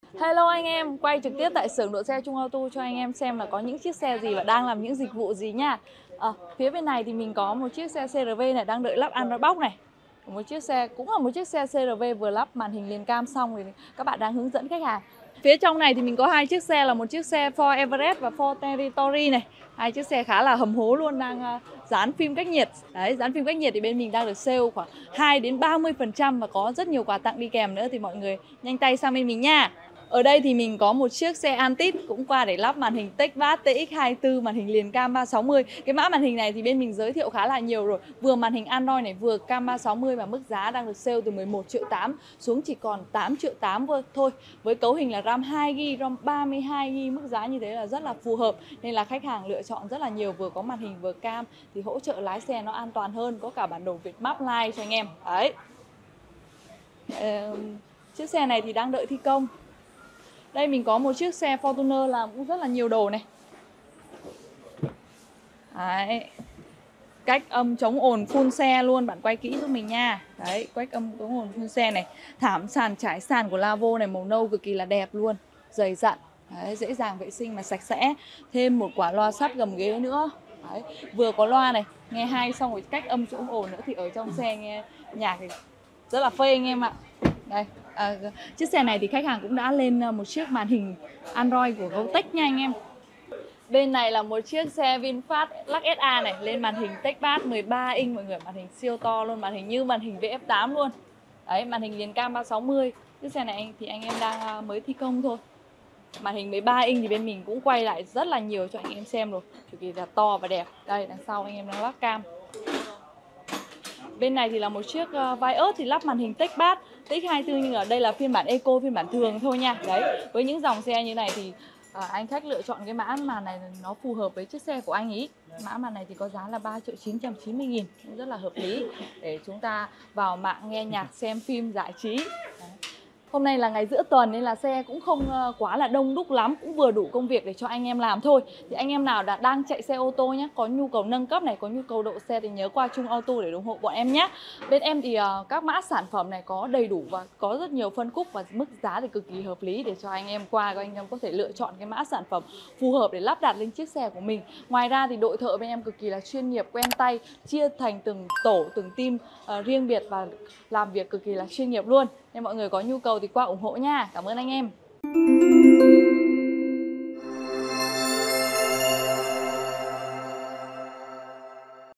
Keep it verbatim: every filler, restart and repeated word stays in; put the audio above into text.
Hello anh em, quay trực tiếp tại xưởng độ xe Trung Auto cho anh em xem là có những chiếc xe gì và đang làm những dịch vụ gì nha. Ở phía bên này thì mình có một chiếc xe xê rờ vê này đang đợi lắp Android Box này. Một chiếc xe cũng là một chiếc xe xê rờ vê vừa lắp màn hình liền cam xong thì các bạn đang hướng dẫn khách hàng. Phía trong này thì mình có hai chiếc xe là một chiếc xe Ford Everest và Ford Territory này. Hai chiếc xe khá là hầm hố luôn, đang uh, dán phim cách nhiệt. Đấy, dán phim cách nhiệt thì bên mình đang được sale khoảng hai đến ba mươi phần trăm và có rất nhiều quà tặng đi kèm nữa, thì mọi người nhanh tay sang bên mình nha. Ở đây thì mình có một chiếc xe Antit cũng qua để lắp màn hình TechPad tê ích hai mươi tư, màn hình liền cam ba sáu mươi. Cái mã màn hình này thì bên mình giới thiệu khá là nhiều rồi. Vừa màn hình Android này, vừa cam ba sáu mươi, và mức giá đang được sale từ mười một triệu tám xuống chỉ còn tám triệu tám thôi. Với cấu hình là RAM hai gi ga bai, ROM ba mươi hai gi ga bai, mức giá như thế là rất là phù hợp. Nên là khách hàng lựa chọn rất là nhiều, vừa có màn hình vừa cam thì hỗ trợ lái xe nó an toàn hơn, có cả bản đồ Vietmap Live cho anh em. Đấy. Ờ, chiếc xe này thì đang đợi thi công. Đây mình có một chiếc xe Fortuner làm cũng rất là nhiều đồ này. Đấy. Cách âm chống ồn full xe luôn, bạn quay kỹ giúp mình nha. Đấy, cách âm chống ồn full xe này. Thảm sàn trải sàn của Lavo này màu nâu cực kỳ là đẹp luôn, dày dặn. Đấy, dễ dàng vệ sinh mà sạch sẽ. Thêm một quả loa sắt gầm ghế nữa. Đấy, vừa có loa này, nghe hay, xong rồi cách âm chống ồn nữa thì ở trong xe nghe nhạc thì rất là phê anh em ạ. Đây, à, chiếc xe này thì khách hàng cũng đã lên một chiếc màn hình Android của Gotek nha anh em. Bên này là một chiếc xe VinFast Lux ét a này, lên màn hình TechPad mười ba inch mọi người, màn hình siêu to luôn, màn hình như màn hình vê ép tám luôn. Đấy, màn hình liền cam ba sáu mươi. Chiếc xe này thì anh em đang mới thi công thôi. Màn hình mười ba inch thì bên mình cũng quay lại rất là nhiều cho anh em xem rồi, cực kỳ là to và đẹp. Đây, đằng sau anh em đang lắp cam. Bên này thì là một chiếc uh, Vios thì lắp màn hình TechPad tê ích hai mươi tư, nhưng ở đây là phiên bản Eco, phiên bản thường thôi nha. Đấy, với những dòng xe như này thì uh, anh khách lựa chọn cái mã màn này nó phù hợp với chiếc xe của anh ý. Mã màn này thì có giá là ba triệu chín trăm chín mươi nghìn, rất là hợp lý để chúng ta vào mạng nghe nhạc, xem phim, giải trí. Đấy. Hôm nay là ngày giữa tuần nên là xe cũng không quá là đông đúc lắm, cũng vừa đủ công việc để cho anh em làm thôi. Thì anh em nào đã đang chạy xe ô tô nhé, có nhu cầu nâng cấp này, có nhu cầu độ xe thì nhớ qua Trung Auto để ủng hộ bọn em nhé. Bên em thì uh, các mã sản phẩm này có đầy đủ và có rất nhiều phân khúc và mức giá thì cực kỳ hợp lý để cho anh em qua, các anh em có thể lựa chọn cái mã sản phẩm phù hợp để lắp đặt lên chiếc xe của mình. Ngoài ra thì đội thợ bên em cực kỳ là chuyên nghiệp, quen tay, chia thành từng tổ, từng team uh, riêng biệt và làm việc cực kỳ là chuyên nghiệp luôn. Nên mọi người có nhu cầu thì qua ủng hộ nha. Cảm ơn anh em.